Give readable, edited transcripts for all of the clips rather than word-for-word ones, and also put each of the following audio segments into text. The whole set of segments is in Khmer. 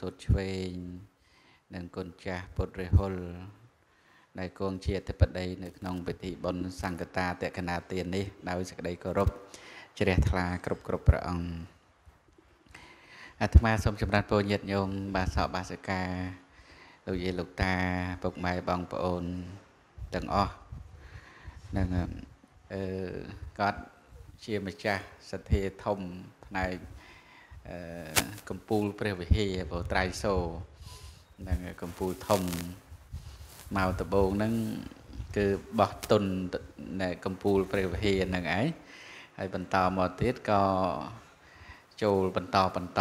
สดឆ្វេងនិងគុណចាស់ពុទ្ធរិហុលដែលគង់ជាអធិបតីនៅក្នុងពិធីបុណ្យសង្កតាតក្កណាទាននេះដោយសេចក្តីគោរពជ្រះថ្លាគ្រប់ព្រះអង្គអាត្មាសូមចម្រើនពរញាតិញោមបាសកបាសិកាលោកយាយលោកតាពុកម៉ែបងប្អូនទាំងអស់នឹងគាត់ជាម្ចាស់សទ្ធាធំផ្នែកកម្ពុជាព្រះវិហារព្រោះត្រៃសូនឹងកម្ពុជាធំមកដំបូងហ្នឹងគឺបោះទុននៅកម្ពុជាព្រះវិហារហ្នឹងឯងហើយបន្តមកទៀតក៏ចូលបន្តព្រោះ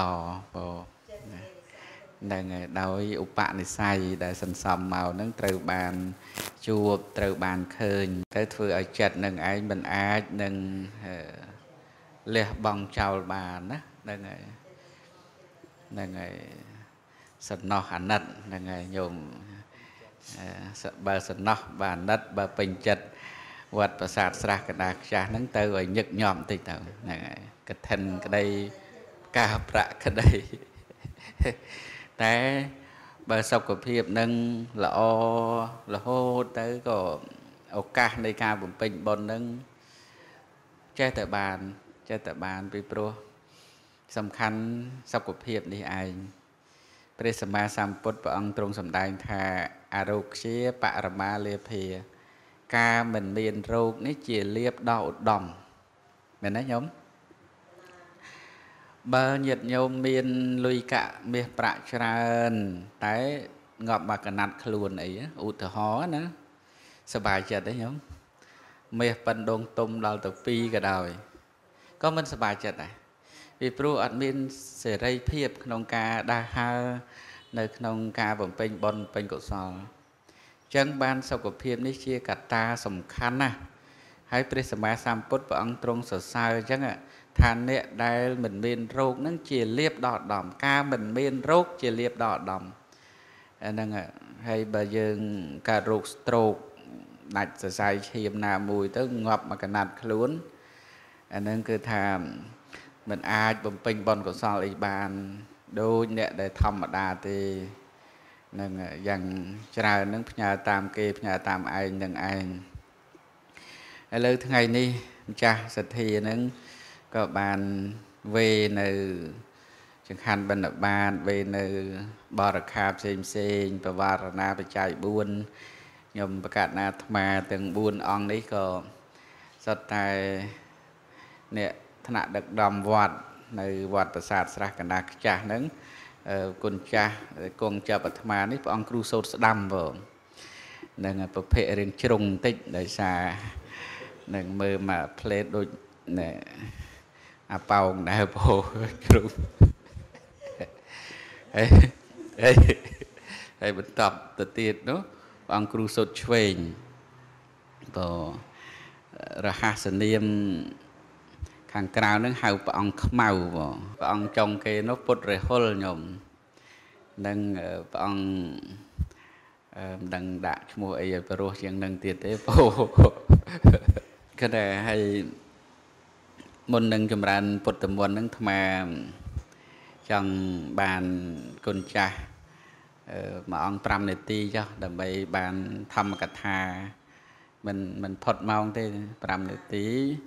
នឹងដោយឧបនិស្ស័យដែលសន្សំមកហ្នឹងត្រូវបានជួបត្រូវបានឃើញទៅធ្វើឲ្យចិត្តនឹងឯងមិនអាចនឹងលះបង់ចោលបានណាហ្នឹងហើយសំណោះអាណិតហ្នឹងហើយញោមបើសំណោះបានអាណិតបើពេញចិត្តវត្តប្រាសាទស្រះកណ្ដាលខ្ចាស់ហ្នឹងទៅឲ្យញឹកញាប់បន្តិចទៅហ្នឹងហើយកឋិនក្តីការប្រាក់ក្តីតែបើសុខភាពនឹងល្អរហូតទៅក៏ឱកាសនៃការបំពេញបុណ្យនឹងចេះតែបានពីព្រោះសំខាន់សុខភាពនេះឯងព្រះសម្មាសម្ពុទ្ធព្រះអង្គទ្រង់សម្ដែងថាអរោគ្យាបរមាលាភាការមិនមានរោគនេះជាលាភដ៏ឧត្តមមែនទេញោមបើញាតិញោមមានលុយកាក់មាសប្រាក់ច្រើនតែងាប់មកកណាត់ខ្លួនអីឧទាហរណ៍ណាសบายចិត្តទេញោមមាសប៉ិនដងទុំដល់ទៅ2ក៏ដោយក៏មិនសบายចិត្តដែរពីព្រោះអត់មានសេរីភាពក្នុងការដើរហើរនៅក្នុងការបំពេញបុណ្យពេញកុសលអញ្ចឹងបានសុខភាពនេះជាកត្តាសំខាន់ណាស់ហើយព្រះសម្មាសម្ពុទ្ធព្រះអង្គទ្រង់សរសើរអញ្ចឹងថាអ្នកដែលមិនមានរោគនឹងជាលាភដ៏ឧត្តមការមិនមានរោគជាលាភដ៏ឧត្តមហ្នឹងហើយបើយើងកើតរោគ stroke ដាច់សរសៃឈាមណាមួយទៅងាប់មកកណាត់ខ្លួនអាហ្នឹងគឺថាមិនអាចបំពេញបុណ្យកុសលអីបានដូចអ្នកដែលធម្មតាទេនឹងយ៉ាងច្រើននឹងផ្ញើតាមគេផ្ញើតាមឯងនឹងឯងឥឡូវថ្ងៃនេះម្ចាស់សទ្ធានឹងក៏បានវេនៅចង្ហាន់បិណ្ឌបាតវេនៅបរិខាផ្សេងបវារណាបច្ច័យ4ខ្ញុំប្រកាសអាត្មាទាំង4អង្គនេះក៏សុទ្ធតែអ្នកថ្នាក់ដឹកនាំវត្តនៅវត្តប្រាសាទស្រះកណ្ដាលខ្ចាស់ហ្នឹងគុណចាស់គង់ចាប់អាត្មានេះព្រះអង្គគ្រូសូត្រស្ដាំបងនឹងប្រភេទរឿងជ្រុងបន្តិចដោយសារនឹងមើលមកផ្លេតដូចអាប៉ោងដែរពោគ្រូហើយបន្តទៅទៀតនោះព្រះអង្គគ្រូសូត្រឆ្វេងក៏រហស្សនាមខាងក្រៅនឹងហៅព្រះអង្គខ្មៅព្រះអង្គចុងគេនោះពុទ្ធរិហុលញោមនឹងព្រះអង្គមិនដឹងដាក់ឈ្មោះអីឲ្យព្រោះជាងនឹងទៀតទេពោគណៈឲ្យមុននឹងចម្រើនពុទ្ធមន្តនឹងអាត្មាចង់បានគុណចាស់មួយអង្គ5នាទីចុះដើម្បីបានធម្មកថាមិនផុតម៉ោងទេ5នាទី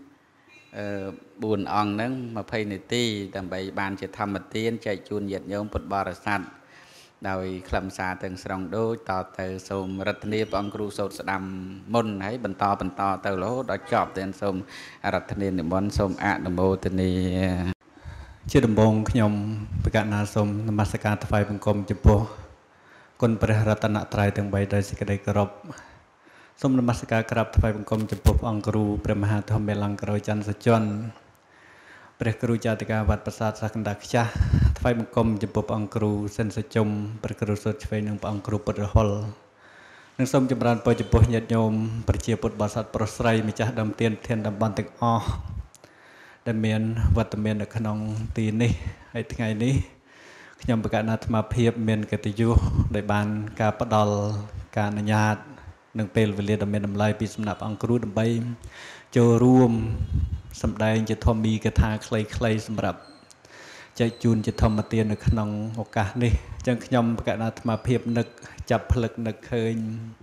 4អង្គហ្នឹង20នាទីដើម្បីបានជាធម្មទានចែកជូនញាតិញោមពុទ្ធបរិស័ទដោយខ្លឹមសារទាំងស្រុងដូចតទៅសូមរតនាព្រះអង្គគ្រូសូត្រស្ដាំមុនហើយបន្តទៅរហូតដល់ចប់ទាំងសូមរតនានិមន្តសូមអនុមោទនាជាដំបូងខ្ញុំប្រកាសណាសូមនមស្ការថ្វាយបង្គំចំពោះគុណព្រះរតនត្រ័យទាំង3ដោយសេចក្តីគោរពសូមនមស្ការក្រាបថ្វាយបង្គំចំពោះព្រះអង្គគ្រូព្រះមហាធម្មលង្ករច័ន្ទសជនព្រះគ្រូចាតិកាវត្តប្រាសាទស្រះកណ្ដាលខ្ចាស់ថ្វាយបង្គំចំពោះព្រះអង្គគ្រូសិនសជុំព្រះគ្រូសូត្រឆ្វេងនិងព្រះអង្គគ្រូពុទ្ធរហុលនិងសូមចម្រើនពរចំពោះញាតិញោមប្រជាពុទ្ធបរិស័ទប្រុសស្រីម្ចាស់ដើមទានធានតំបន់ទាំងអស់ដែលមានវត្តមាននៅក្នុងទីនេះហើយថ្ងៃនេះខ្ញុំប្រកាសអាត្មាភាពមានកិត្តិយសដែលបានការផ្ដល់ការអនុញ្ញាតនឹងពេលវេលាដ៏មានតម្លៃពីសំណាក់អង្គគ្រូដើម្បីចូលរួមសម្ដែងជាធម្មីកថាខ្លីៗសម្រាប់ chạy chun chỉ thầm mà tiền được nòng một cả đi chẳng nhom cả là mà phiệp nực chập lực nực khơi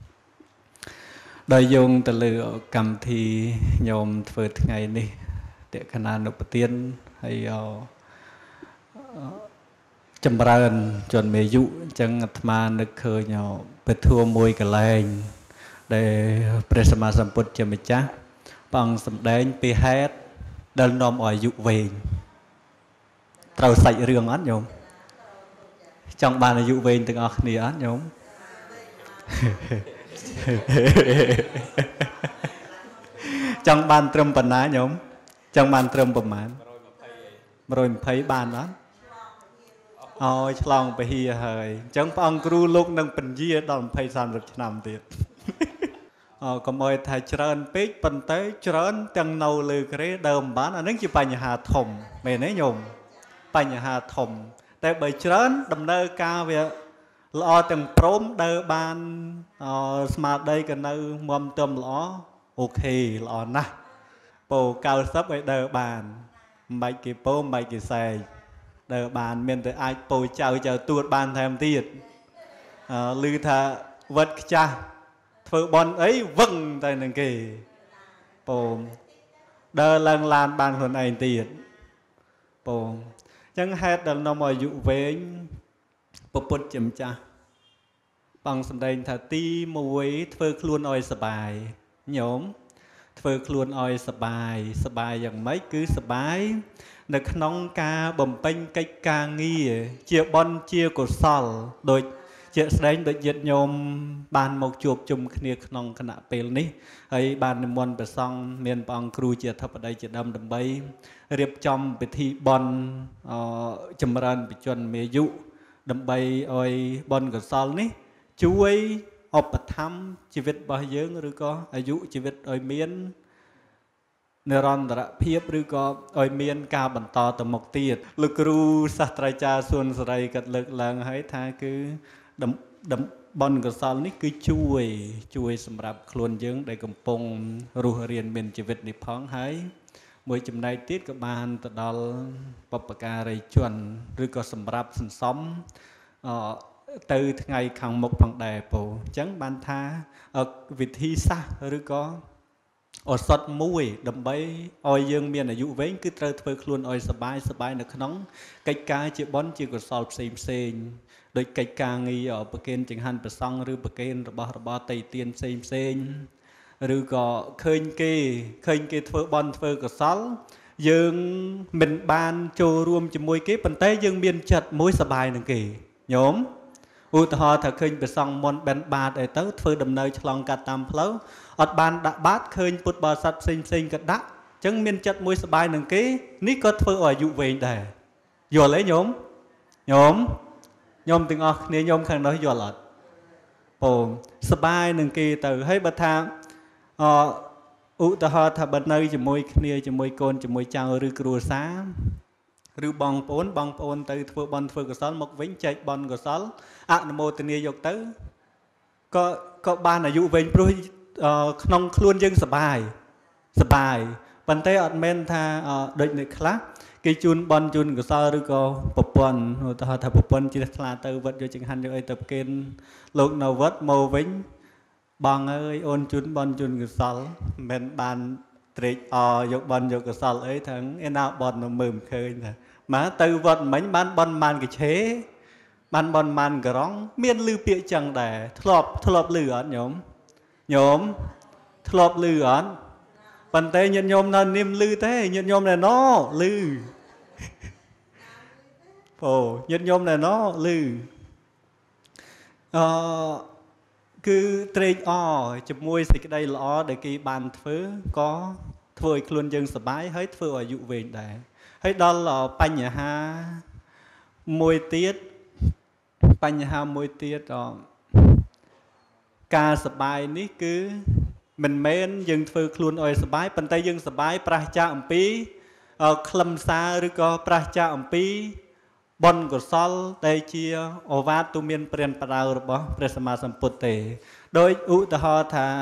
đời dùng từ lửa cầm thì nhom vượt ngày đi để khả năng nộp tiền hay chấm rần chuẩn bị dụ chẳng mà nực khơi nhau bị thua môi cả lành để presma samput cho mình chắc bằng sầm đen pi hết đơn nom ở dụ về trâu sạch riêng án nhôm trong bàn là dụ về từng ọc nì án nhôm trong bàn trâm bần á nhôm trong bàn trâm bần mán rồi thấy bàn đó ôi lòng phải hi hơi chẳng phong cru lúc nâng bình dìa đòn phải sàn được nằm tiệt có mời thầy trơn bích bần tế trơn tăng nâu lư cái đờm bán ở nâng chỉ bài nhà hà thùng mẹ nấy nhôm bài nhà hà thùng tại bởi trơn đầm nơ ca về lo từng prôm đơ ban smart đây cái nơi mầm tôm lõ ok lõ nè bồ cao sấp với đơ bàn mày kỳ bố mày kỳ xài đơ bàn miền tới ai bồ chào tuột bàn thêm tiệt lư thà vật cha phở bọn ấy vâng tại nâng kỳ bồ đơ lần lan bàn hồn anh tiệt bồ chẳng hết đừng nó mọi dụ về bố bút chấm cha bằng sầm đen thà ti muối phơi luôn oi sờ bài nhóm phơi luôn oi sờ bàiอย่างmấy cứ sờ bài được nông ca bầm pênh cách ca nghi chia bon chia cổ sal đôi chia đánh đôi diệt nhôm bàn một chuột chùm kia nông khả pèl ní hay bàn môn bờ sông miền bằng cừu chia thập ở đây chia đâm đầm bay riệp trong bị thi bon chấm ran bị chuẩn mê dụ đầm bay oi bon cổ sal ní chú ấy học thăm chỉ biết bao nhiêu rồi cóอายุchỉ biết oi miên nền ra phiếp rồi có oi miên cao bẩn to từ một tiệt lực ru sát trai cha xuân sài cật lực làng hãy tha cứ đấm bon cổ sal ní cứ chuiสำหรับคลุนយើងដែលកំពុងរស់រៀនមានជីវិតនេះផងហើយមួយចំណែកទៀតក៏បានទៅដល់បព្វការីជនឬក៏សម្រាប់សន្សំទៅថ្ងៃខាងមុខផងដែរពូអញ្ចឹងបានថាវិធីសាស្ត្រឬក៏ឱសថមួយដើម្បីឲ្យយើងមានអាយុវែងគឺត្រូវធ្វើខ្លួនឲ្យសบายនៅក្នុងកិច្ចការជាបុណ្យជាកុសលផ្សេងដោយកិច្ចការងារប្រគេនចង្ហាន់ព្រះសង្ឃឬប្រគេនរបស់តៃទានផ្សេងឬក៏ឃើញគេធ្វើបុណ្យធ្វើកុសលយើងមិនបានចូលរួមជាមួយគេប៉ុន្តែយើងមានចិត្តមួយសบายនឹងគេញោមឧទាហរណ៍ថាឃើញព្រះសង្ឃមន្តបិណ្ឌបាតអីទៅធ្វើដំណើរឆ្លងកាត់តាមផ្លូវអត់បានដាក់បាតឃើញពុទ្ធបរិស័ទផ្សេងក៏ដាក់អញ្ចឹងមានចិត្តមួយសบายនឹងគេនេះក៏ធ្វើឲ្យអាយុវែងដែរយល់ទេញោមទាំងអស់គ្នាញោមខាងនោះយល់អត់ពងសบายនឹងគេទៅហើយបើថាឧទាហរណ៍ថាបើនៅជាមួយគ្នាជាមួយកូនជាមួយចៅឬគ្រួសារឬបងប្អូនទៅធ្វើបន់ធ្វើកុសលមកវិញចែកបន់កុសលអនុមោទនាយកទៅក៏បានអាយុវែងព្រោះក្នុងខ្លួនយើងសบายប៉ុន្តែអត់មែនថាដូចអ្នកខ្លះគេជូនបន់ជូនកុសលឬក៏ប្រពន្ធឧទាហរណ៍ថាប្រពន្ធជិះឆ្លាទៅវត្តយកចង្ហាន់យកអីទៅប្រគេនលោកនៅវត្តមកវិញបងអើយអូនជូនបន់ជូនកុសលមិនបានត្រេកអរយកបន់យកកុសលអីទាំងឯណាបន់មើលមិនឃើញថាមកទៅវត្តមិញបានបន់ម៉ានកឆេបានបន់ម៉ានករងមានលឺពាក្យចឹងដែរធ្លាប់លឺអត់ញោមធ្លាប់លឺអត់ប៉ុន្តែញាតិញោមនៅនាមលឺទេញាតិញោមណែណោលឺអូញាតិញោមណែណោលឺគឺត្រេកអរជាមួយសេចក្តីល្អដែលគេបានធ្វើក៏ធ្វើឲ្យខ្លួនយើងសប្បាយហើយធ្វើឲ្យអាយុវែងដែរហើយដល់បញ្ហាមួយទៀតការសប្បាយនេះគឺមិនមែនយើងធ្វើខ្លួនឲ្យសប្បាយប៉ុន្តែយើងសប្បាយប្រះចាកអំពីខ្លឹមសារឬក៏ប្រះចាកអំពីបុណ្យកុសលដែលជាឱវាទទូមានព្រានប្រដៅរបស់ព្រះសម្មាសម្ពុទ្ធទេដោយឧទាហរណ៍ថា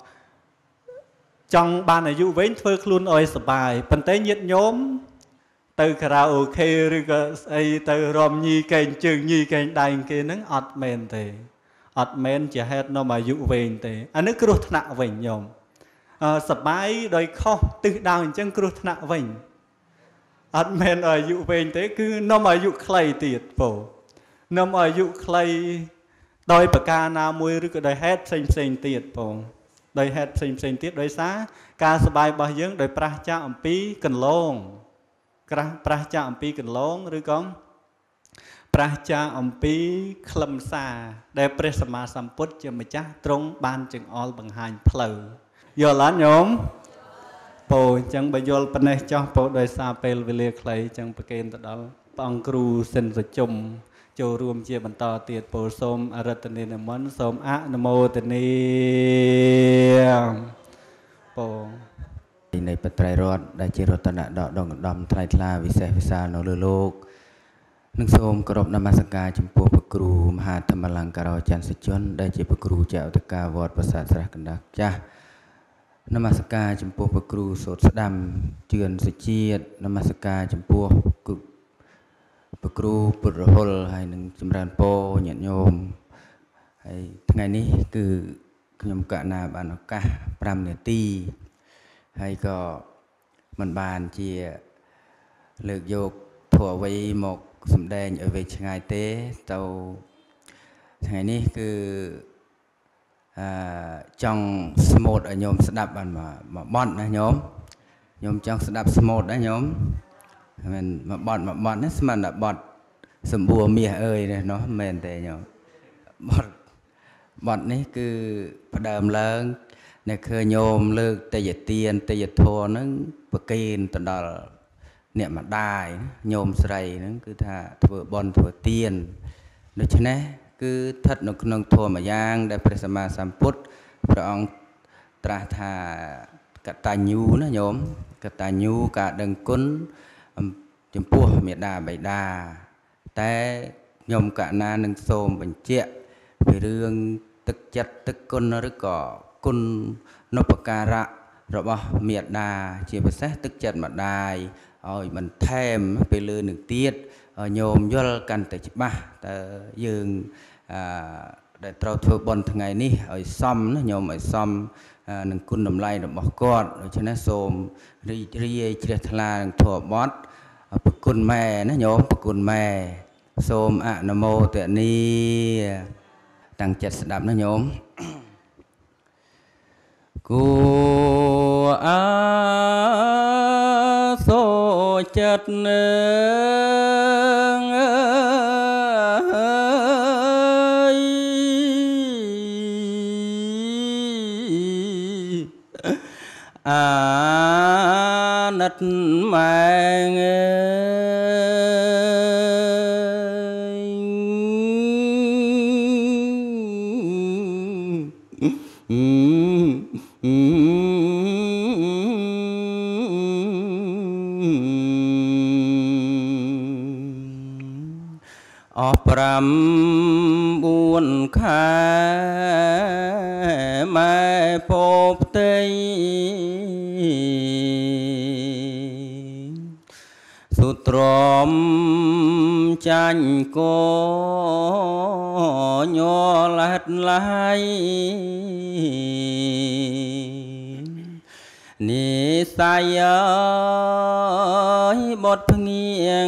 ចង់បានអាយុវែងធ្វើខ្លួនឲ្យសប្បាយប៉ុន្តែញាតិញោម từ karaoke rồi cái từ rom nhi kèn chừng nhi kèn đành kia nứng ọt men thế ọt men chỉ hết nó mà dụ về thế anh nước kêu nặng vĩnh nhom sập máy đôi kho từ đào chân kêu nặng vĩnh ọt men ở dụ về thế cứ nó mà dụ clay tiệt phổ nó mà dụ clay đôi bậc ca na mui rồi đôi hết xinh tiệt phổ đôi hết xinh tiệt đôi xá ca sập bài bao nhiêu đôi pra cha âm pi cần lông pra cha âm pi cần lông rồi con pra cha âm pi khâm xa để presma samput cho mình chắc trong ban chừng all bằng hành phở giờ lá nhóm bộ chẳng bây giờ bên này cho bộ đời xa pel về liệt lấy chẳng phải kèn từ đó bằng cru sinh rồi chung cho rùm chia bàn to tiệt bộ xôm aratani nè món xôm á namo tani bộ ในปัตไตรรอดได้เจริญตระดอกดองดำไทรทลาวิเศษวิสาโนโลกนึกโสมกรบนมัสการจำพวกพระครูมหาธรรมลังการจันทร์สิจนได้เจพระครูเจ้าตะกาวอดประสาทสระกันดักจ้านมัสการจำพวกพระครูโสดสดำเจือนสุจีดนมัสการจำพวกพระครูปุรหลให้หนึ่งจำรานโปญาติโยมให้ทั้งไงนี้คือขยมกะนาบานกะปรามเนตีให้ก็มันบานเจียเลือกโยกถั่วไว้หมกสมแดงở về chừng ngày tế tàu ngàyนี้คือtrong smooth ở nhóm sẽ đạp bàn mà bọnนะnhóm trong sẽ đạp smooth đó nhóm mình mà bọn nó mà là bọn sầm bùa mía ơi này nó mền tệ nhóm bọnนี้คือประเดิมเลิงเนี่ยเคยโยมเลิกแต่อย่าเตียนแต่อย่าโทนึงประเคนตลอดเนี่ยมาได้โยมใส่นั่นคือถ้าถั่วบอลถั่วเตียนโดยเฉพาะคือทัดนกนงถั่วมาย่างได้พระสัมมาสัมพุทธพระองค์ตรัสถากตาญูนะโยมกตาญูกะดังกุนจำพวกเมียดาใบดาแต่โยมกะนาหนึ่งโสมเป็นเจ้าไปเรื่องตึกจัดตึกกุนหรือก่อกุนนปการะเราบอกเมียดาเจียบเสตึกจัดมาได้มันแทมไปเลยหนึ่งเตี้ยโยมย่อกันแต่จิบบ้าแต่ยืงได้เราทั่วบนทั้งไงนี่ซ้อมนะโยมซ้อมหนึ่งคุณน้ำลายเราบอกกอดฉะนั้นโสมรีเจริญทลาถั่วบอสปกุลแม่นะโยมปกุลแม่โสมอะนโมเตนีตั้งจัดสดับนะโยมกูอาโซจัดเนืองนัดแมงปรำบุญข้าไม่พบเตยสุตรมจันโกโยลัดไหลนิสัยบทเงียง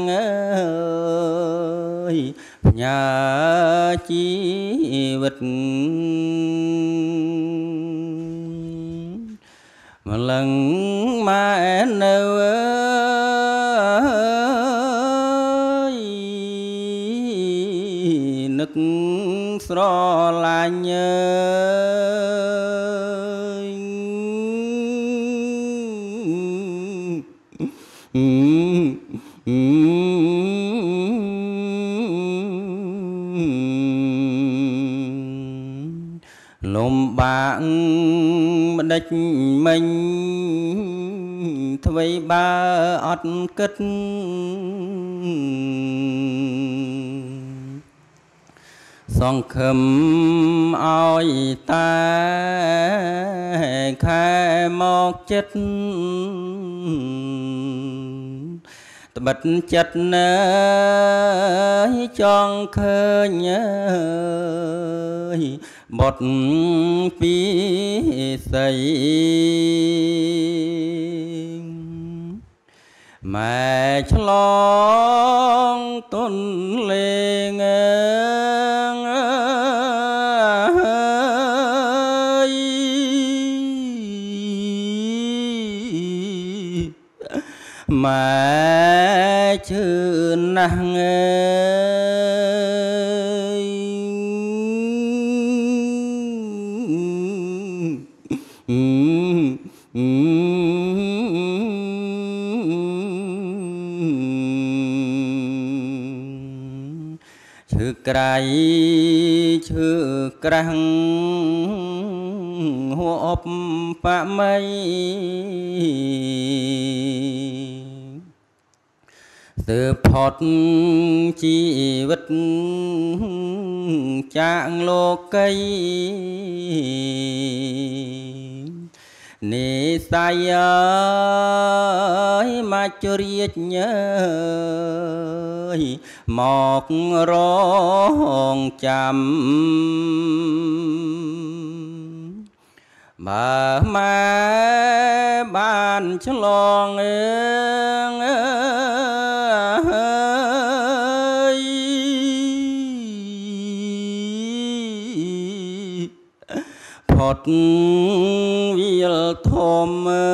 ญาชีวิตมาลังมาเนยนึกสรลายเนลมบางมันได้mình thôi ba ọt cất song khâm oi ta khai một chất บดจัดเนยจองเคยบทปีใสแม่ฉลองต้นเลงแม่ชื่อนางชื่อไกรชื่อกรังหัวอบปะไม่สืบทอดชีวิตจากโลกยนิสัยมาจริยเนยหมอกร้องจำมาบ้านฉลองพอดวิลทม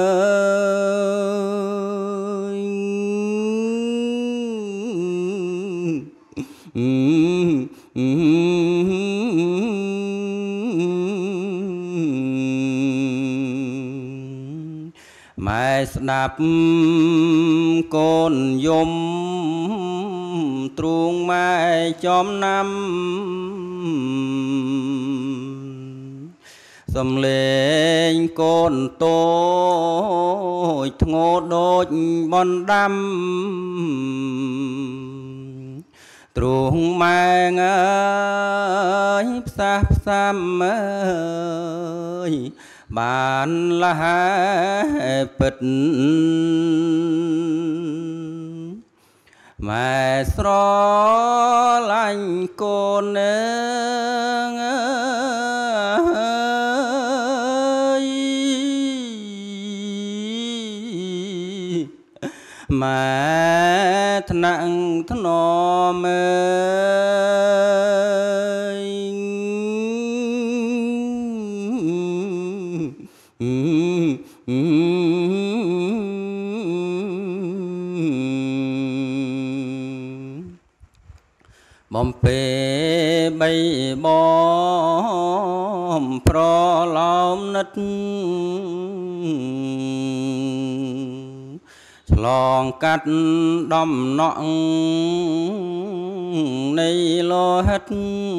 ไม่สนับโกนยมตรุงไม่จอมนำสำเลงโกนโตโง่โดดบอนดำตรุงไม่เงยสาบซ้ำบ้านละหายปิดแม่สรอลันโกนแม่ทนังทนอมบอมเปใบบอมเพราะลมนัดฉลองกัดดอมนองในโลหิต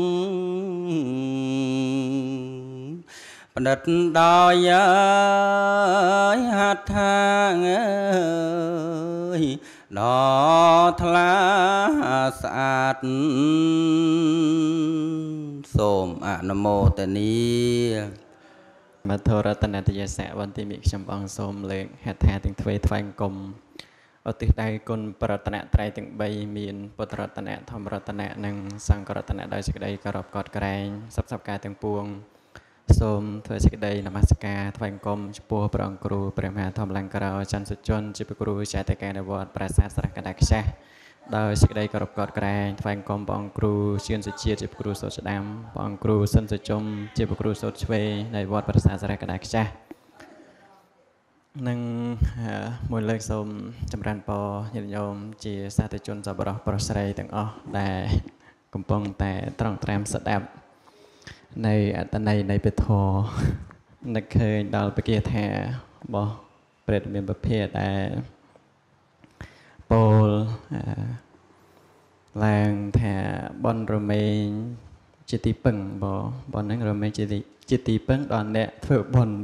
ปนัดดอยหัตถางดอทลาสะอาดសូមអនុមោទនាមធរតនតយសៈវន្តិមិខ្ញុំអង្គសូមលើកហេតុថាទាំងទ្វេថ្វាយបង្គំឧទ្ទិសដៃគុណប្ររតនត្រ័យទាំង3មានពុទ្ធរតនៈធម្មរតនៈនិងសង្ឃរតនៈដោយសេចក្តីគោរពកោតក្រែងសពការទាំងពួងសូមធ្វើសេចក្តីនមស្ការថ្វាយបង្គំចំពោះព្រះអង្គគ្រូព្រះមហាធម្មលង្ការោច័ន្ទសុជនជាព្រះគ្រូចែកតេកានវត្តប្រាសាទស្រះកណ្ដាលខ្ចាស់ដោយសេចក្តីគោរពកោតក្រែងថ្វាយបង្គំព្រះអង្គគ្រូជឿនសុជាតិជាព្រះគ្រូសូត្រស្ដាំព្រះអង្គគ្រូសិនសុជុំជាព្រះគ្រូសូត្រឆ្វេងនៃវត្តប្រាសាទស្រះកណ្ដាលខ្ចាស់និងមួយលើកសូមចម្រើនពរញាតិញោមជាសាធុជនសប្បុរសប្រុសស្រីទាំងអស់ដែលកំពុងតែត្រង់ត្រាំស្ដាប់ในអត្តន័យនៃពធនឹកឃើញដល់បគាថារបស់ព្រះមានប្រភេទដែលពោលឡើងថាបនរមែងជាទីពឹងបនហ្នឹងរមែងជាទីពឹងដល់អ្នកធ្វើបន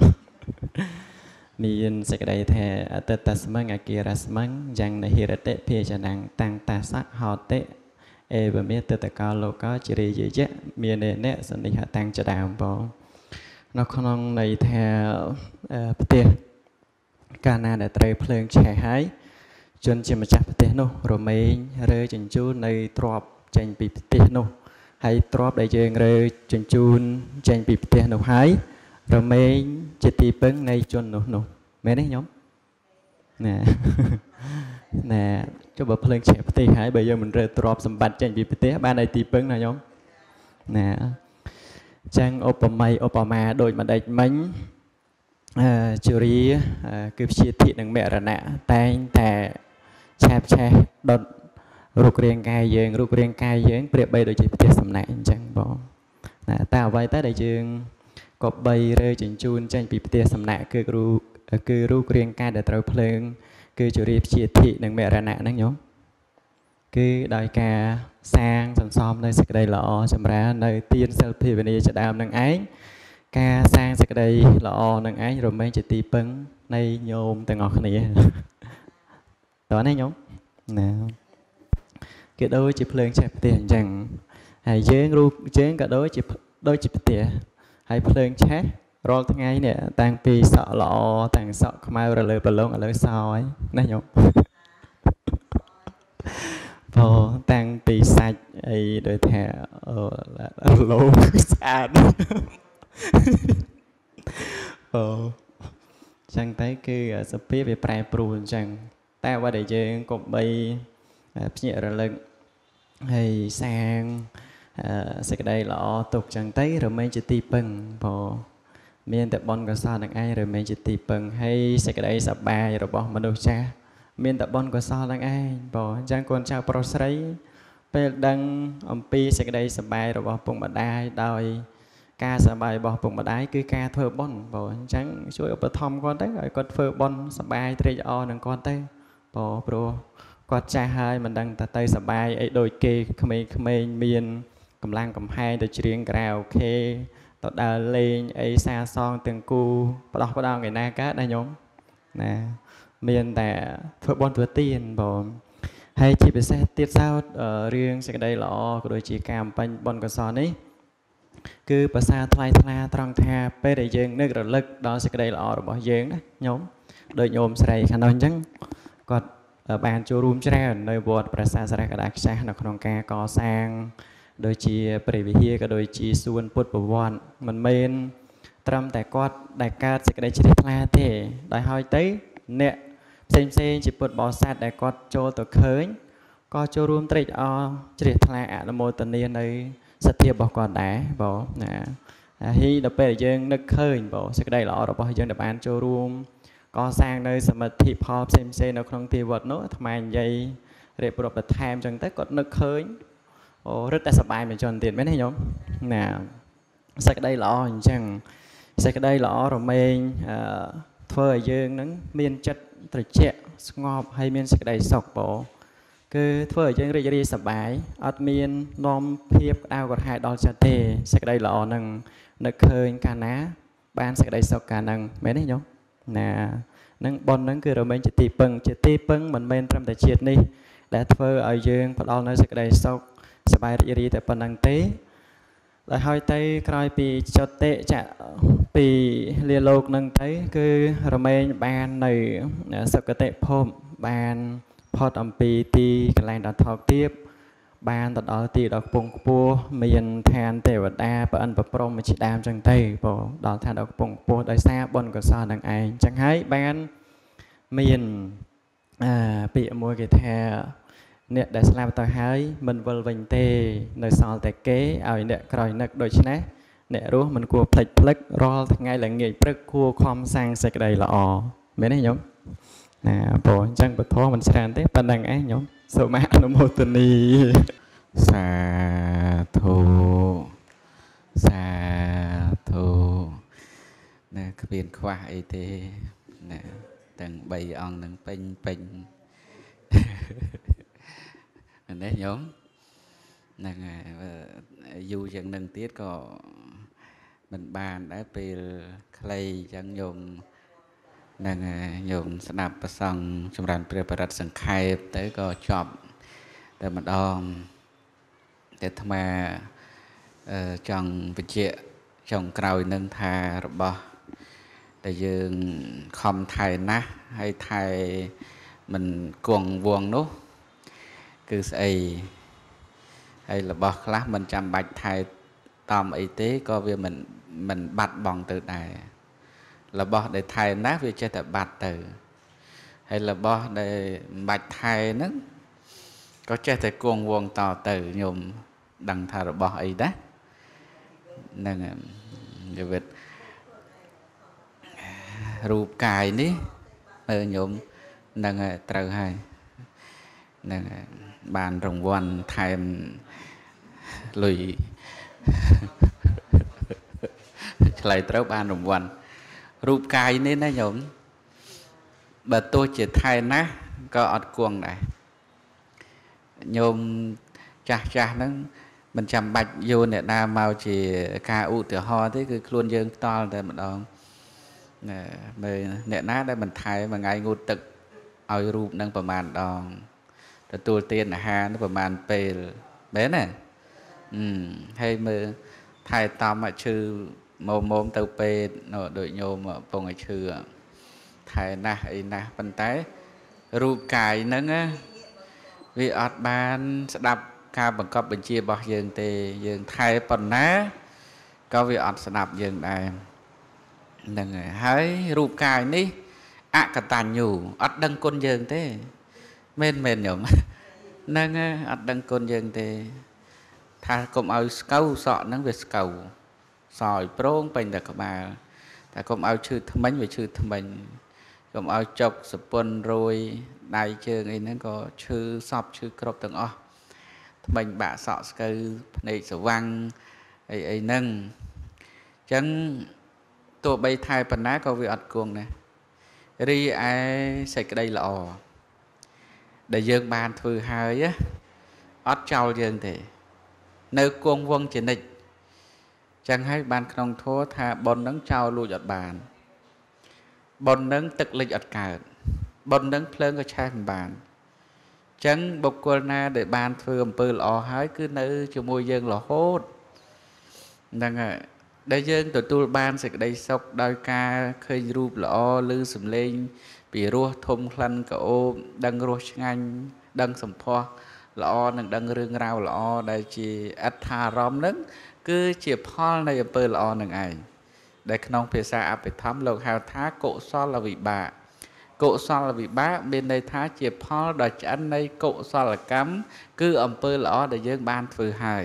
មានសេចក្តីថាអតតស្មឹងអគិរស្មឹងយ៉ាងនហិរតិភាចនាំងតាំងតាសៈហោតិអេវមេតតកោលោកោជារិយយៈមានអ្នកសនិហតាំងចដើមបងនៅក្នុងន័យថាផ្ទះកាលណាដែលត្រូវភ្លើងឆេះហើយជនជាម្ចាស់ប្រទេសនោះរមែងរើជញ្ជូននៅទ្រព្យចេញពីប្រទេសនោះហើយទ្រព្យដែលយើងរើជញ្ជូនចេញពីប្រទេសនោះហើយរមែងជាទីពឹងនៃជននោះមែនទេញោមណាណែចុះបើភ្លើងឆេះប្រទេសហើយបើយើងមិនរើទ្រព្យសម្បត្តិចេញពីប្រទេសបានឲ្យទីពឹងណាញោមណាចឹងឧបមាដូចម្ដេចមិញជរាគឺព្យាធិនិងមរណៈតែងតែឆាបឆេះដុតរូបរាងកាយយើងប្រៀបបីដូចជាផ្ទះសំណាក់អញ្ចឹងបងណាតែអ្វីតែដែលយើងក៏បីរើជញ្ជូនចេញពីផ្ទះសំណាក់គឺរូបរាងកាយដែលត្រូវភ្លើងគឺជរាព្យាធិនិងមរណៈហ្នឹងញោមគឺដោយការសាងសន្សំនៅសេចក្តីល្អចម្រើននៅទានសិលភាវនាជាដើមនឹងឯងការសាងសេចក្តីល្អនឹងឯងរមែងជាទីពឹងនៃញោមទាំងអស់គ្នាតើណាញោមណាគេដូចជាភ្លើងឆេះផ្ទះអញ្ចឹងហើយយើងក៏ដូចជាផ្ទះហើយភ្លើងឆេះរាល់ថ្ងៃនេះតាំងពីសក់ល្អតាំងសក់ខ្មៅរលើប្រឡងឥឡូវសហើយណាញោមបងតាំងពីសាច់អីដូចថាលោស្អាតអូចឹងទៅគឺសភាពវាប្រែប្រួលអញ្ចឹងតែអ្វីដែលយើងកុំបីភ្ញាក់រលឹកហើយសាងសេចក្តីល្អទុកចឹងទៅរមែងជាទីពឹងបងមានតែបុណ្យកុសលនឹងឯងរមែងជាទីពឹងហើយសេចក្តីសប្បាយរបស់មនុស្សចាស់មានតែបុណ្យកុសលនឹងឯងបងអញ្ចឹងកូនចៅប្រុសស្រីពេលដឹងអំពីសេចក្តីសប្បាយរបស់ពុកម្ដាយដោយការសប្បាយរបស់ពុកម្ដាយគឺការធ្វើបុណ្យបងអញ្ចឹងជួយឧបត្ថម្ភគាត់ទៅឲ្យគាត់ធ្វើបុណ្យសប្បាយត្រេកអរនឹងគាត់ទៅបងព្រោះគាត់ចាស់ហើយមិនដឹងទៅសប្បាយអីដូចគេក្មេងៗមានកម្លាំងកំហែងទៅច្រៀងក្រៅអូខេទៅដើរលេងអីសាសងទាំងគូផ្ដោះផ្ដោងឯណាកើតណាញោមណាមានតែធ្វើបុណ្យធ្វើទានបងហើយជាពិសេសទៀតសោតរឿងសេចក្តីល្អក៏ដូចជាការបំពេញបុណ្យកុសលនេះគឺភាសាថ្លៃថ្លាត្រង់ថាពេលដែលយើងនឹករលឹកដល់សេចក្តីល្អរបស់យើងណាញោមដូចញោមស្រីខាងនោះអញ្ចឹងគាត់បានចូលរួមច្រើននៅវត្តប្រាសាទសារៈកដាខ្ចាស់នៅក្នុងការកសាងដូចជាព្រះវិហារក៏ដូចជាសួនពុទ្ធប្រវត្តិមិនមែនត្រឹមតែគាត់ដែលកើតសេចក្តីជ្រះថ្លាទេដោយហើយទៅអ្នកផ្សេងជាពុទ្ធបរិស័ទដែលគាត់ចូលទៅឃើញក៏ចូលរួមត្រេកអរជ្រះថ្លាអនុមោទនានៅសទ្ធារបស់គាត់ដែរបងណាហើយដល់ពេលយើងនឹកឃើញបងសេចក្តីល្អរបស់យើងដែលបានចូលរួមកសាងនៅសមិទ្ធិផលផ្សេងនៅក្នុងទីវត្តនោះអាត្មានិយាយរៀបរាប់បន្ថែមអញ្ចឹងទៅគាត់នឹកឃើញរឹតតែសប្បាយមិនចន់ទៀតមែនទេញោមណាសេចក្តីល្អអញ្ចឹងសេចក្តីល្អរមែងធ្វើឲ្យយើងនឹងមានចិត្តត្រជាក់ស្ងប់ហើយមានសេចក្តីសុខបងគឺធ្វើឲ្យយើងរីករាយសប្បាយអត់មាននាំភាពក្តៅក្រហាយដល់ចិត្តទេសេចក្តីល្អនឹងនឹកឃើញកាលណាបានសេចក្តីសុខកាលហ្នឹងមែនទេញោមណានឹងប៉ុនហ្នឹងគឺរមែងជាទីពឹងមិនមែនត្រឹមតែជាតិនេះដែលធ្វើឲ្យយើងផ្ដល់នៅសេចក្តីសុខសប្បាយរីករាយតែប៉ុណ្្នឹងទេដល់ហើយទៅក្រោយពីចុតិចាក់ពីលាលោកនឹងទៅគឺរមែងបាននៅសុគតិភពបានផុតអំពីទីកន្លែងដ៏ថោកទាបបានទៅដល់ទីដ៏ខ្ពង់ខ្ពស់មានឋានទេវតាប្រអិនប្រព្រំជាដើមចឹងទៅបងដល់ឋានដ៏ខ្ពង់ខ្ពស់ដោយសារបុណ្យកុសលនឹងឯងចឹងហើយបានមានពាក្យមួយគេថាអ្នកដែលស្លាប់ទៅហើយមិនវិលវិញទេនៅសល់តែគេឲ្យអ្នកក្រោយនឹកដូច្នេះអ្នករស់មិនគួរភ្លេចភ្លឹករាល់ថ្ងៃល្ងាចព្រឹកគួរខំសាងសេចក្តីល្អមែនទេញោមណាបងអញ្ចឹងពធមិនច្រើនទេប៉ុណ្្នឹងឯងញោមសូមអនុមោទនីសាធុណាគ្មានខ្វះអីទេណាទាំង3អង្គនឹងពេញនេះញោមហ្នឹងហើយយូរយ៉ាងនឹងទៀតក៏មិនបានដែរពេលខ្លីចឹងញោមហ្នឹងហើយញោមស្ដាប់ប្រសង់ចម្រើនព្រះបរិត្តសង្ខេបទៅក៏ចប់តែម្ដងតែអាត្មាចង់បញ្ជាក់ចុងក្រោយនឹងថារបស់ដែលយើងខំថែណាស់ហើយថែ mình cuồng vuông nốt cứ ấy hay là bỏ class mình chăm bạch thay tòm y tế có việc mình bắt bằng từ này là bỏ để thay nát việc chơi tập bắt từ hay là bỏ để bạch thay nó có chơi thể cuồng vuông tỏ từ nhôm đằng thà rồi bỏ ấy đó nên cái việc rụp cài ní nhôm nên trời hay nên bàn rồng quan thèm lùi lại tới bàn rồng quan rụp cài ní nó nhôm bà tôi chỉ thay ná có ọt cuồng này nhôm cha nó mình chăm bạch vô nè na mau chỉ ca u từ ho thế cứ luôn dương to để mình đón nè ná đây mình thay mà ngày ngụt tực ao rụp nângประมาณ đònแต่ตัวเตียนหาnóประมาณ เปลbé nè hay mơ thay tóm mà chư mồm tàu pê nó đội nhôm bông ở chư thay na ấy na bàn tay rụp cài nâng á vì ọt bàn đập ca bằng cấp bên chia bỏ dương tê dương thay phần ná có vì ọt đập dương này nâng hãy rụp cài ní cả tàn nhủ ọt đăng côn dương thế men nhổm nâng ọt đăng côn dương thế tha cũng ao câu sọ nâng về cầu sỏi prong bên đặc bà ta cũng ao chữ thâm bánh về chữ thâm bánh cũng ao chọc sập pôn rồi đại chơi ấy nó có chữ sọp chữ crop từng o mình bạ sọ cây này sờ văng ấy nâng chẳng tụi bay thay phần ná có việc ọt cuồng nè ri ai sạch đây lọ để dương bàn thứ hai á ọt trâu dương thì nơi cuồng vong chỉ nịch chẳng hay bàn không thua tha bồn nắng trâu lùi ọt bàn bồn nắng tức lịch ọt cào bồn nắng phơi có chai bàn chẳng bộc cô na để bàn phơi bơ lọ hái cứ nơi cho môi dương lọ hốt đang đây dương tụi tôi ban sẽ đây sọc đôi ca khơi rụp lọ lư sầm lên bị rùa thôm khăn cậu đăng rùa ngành đăng sầm pho lọ nâng đăng rương rau lọ đây chỉ ắt thà róm nấng cứ chỉ pho này bơ lọ nâng ảnh đây không phải xa áp phải thắm lộc hào thá cộ so là vị bạ cộ so là vị bá bên đây thá chỉ pho đòi chắn đây cộ so là cắm cứ ẩm bơ lọ để dương ban phừ hài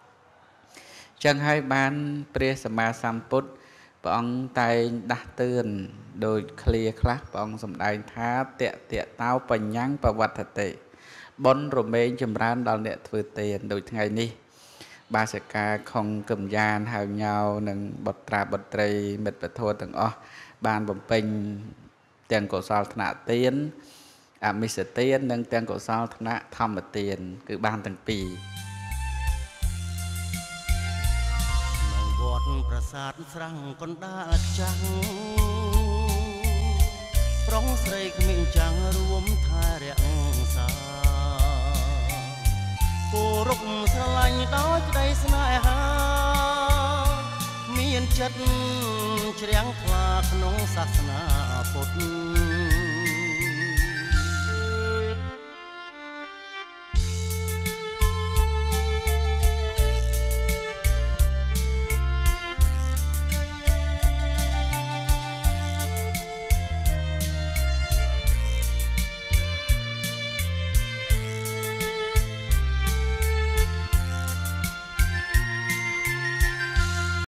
chẳng hay ban pre sama samput bong tay đặt tươn đôi clear class bong sầm đại thá tẹt tao bành nhang và vật thật tệ bon rồi mấy chấm ran đào nẹt vừa tiền đôi ngày ní ba sẽ ca không cầm gian hào nhau nâng bật trà bật trầy mệt bật thua từng o ban bầm pin tiền cổ sao thna tiền mi sẽ tiền nâng tiền cổ sao thna thăm bật tiền cứ ban từng pìประสาทสร้างคนดาจังร้องใส่ขมิ้นจังรวมทาเรียงสาผู้รุกสลายดาวใจสนายหามีอันจัดเฉียงคลาขนงศาสนาพุทธ